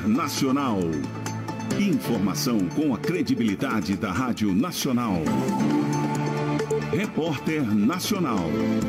Repórter Nacional. Informação com a credibilidade da Rádio Nacional. Repórter Nacional.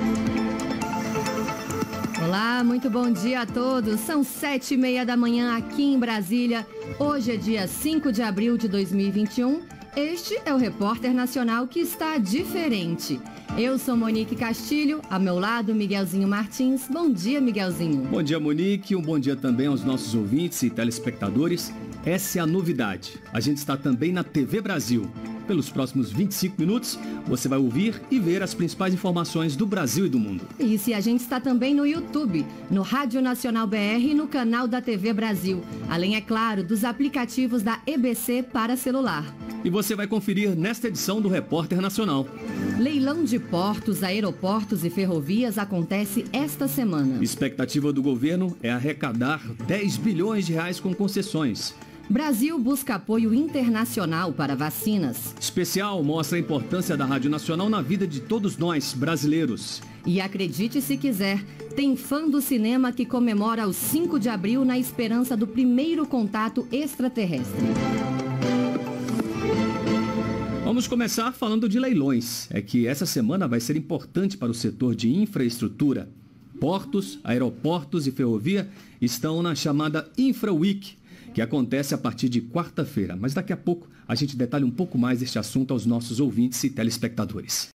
Olá, muito bom dia a todos. São 7h30 da manhã aqui em Brasília. Hoje é dia 5 de abril de 2021. Este é o Repórter Nacional que está diferente. Eu sou Monique Castilho, ao meu lado Miguelzinho Martins. Bom dia, Miguelzinho. Bom dia, Monique. Um bom dia também aos nossos ouvintes e telespectadores. Essa é a novidade. A gente está também na TV Brasil. Pelos próximos 25 minutos, você vai ouvir e ver as principais informações do Brasil e do mundo. Isso, e a gente está também no YouTube, no Rádio Nacional BR e no canal da TV Brasil. Além, é claro, dos aplicativos da EBC para celular. E você vai conferir nesta edição do Repórter Nacional. Leilão de portos, aeroportos e ferrovias acontece esta semana. Expectativa do governo é arrecadar 10 bilhões de reais com concessões. Brasil busca apoio internacional para vacinas. Especial mostra a importância da Rádio Nacional na vida de todos nós, brasileiros. E acredite se quiser, tem fã do cinema que comemora o 5 de abril na esperança do primeiro contato extraterrestre. Vamos começar falando de leilões. É que essa semana vai ser importante para o setor de infraestrutura. Portos, aeroportos e ferrovia estão na chamada Infra Week, que acontece a partir de quarta-feira. Mas daqui a pouco a gente detalha um pouco mais este assunto aos nossos ouvintes e telespectadores.